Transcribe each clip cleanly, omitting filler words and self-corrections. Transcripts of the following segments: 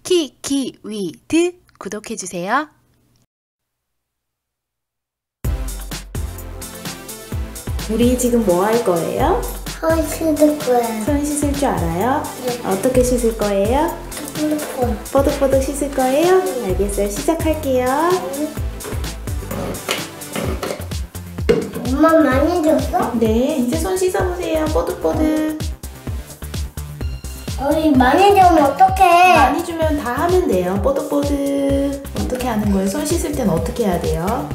키키위드 구독해주세요. 우리 지금 뭐 할 거예요? 손 씻을 거예요. 손 씻을 줄 알아요? 네. 어떻게 씻을 거예요? 핸드폰. 뽀득뽀득 씻을 거예요? 알겠어요. 시작할게요. 엄마 많이 줬어? 네, 이제 손 씻어보세요. 뽀득뽀득. 어이 많이 주면 어떡해? 많이 주면 다 하면 돼요. 뽀득뽀득. 어떻게 하는 거예요? 손 씻을 땐 어떻게 해야 돼요?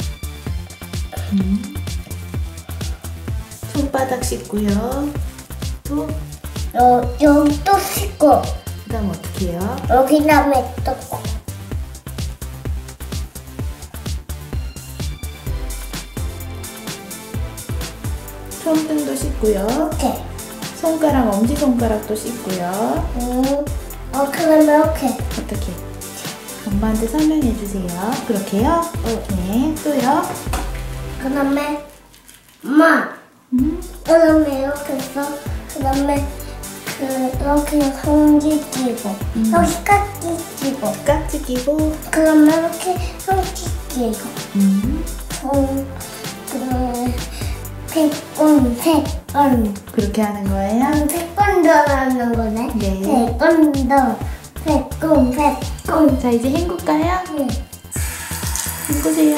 손바닥 씻고요. 또 여기 또 씻고 그 다음 어떻게 해요? 여기 다음에 또 손등도 씻고요. 이렇게. 손가락, 엄지손가락도 씻고요. 그러면 이렇게. 어떻게? 엄마한테 설명해 주세요. 그렇게요? 네. 또요? 그 다음에 엄마. 그 다음에 이렇게 해서 그 다음에 이렇게 손지 끼고 여기 깍지 끼고 깍지 끼고. 그 다음에 이렇게 손지 끼고 그 다음에 세번 그렇게 하는 거예요? 100번 더 하는 거네. 네. 100번 더. 100번. 자, 이제 헹굴까요? 네. 헹구세요.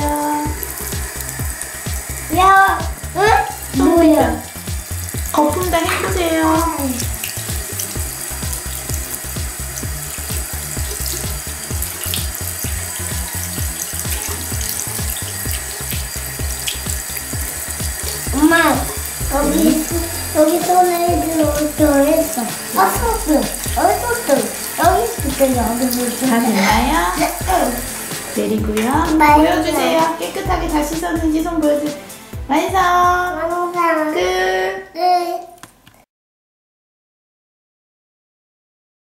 야, 응? 뭐야? 거품 다 헹구세요. 엄마, 여기 손에 들어있어. 소스. 여기 소스. 여기 다 됐나요? 내리고요. 맞아요. 보여주세요. 깨끗하게 다 씻었는지 손 보여주세요. 완성. 항상 끝. 끝.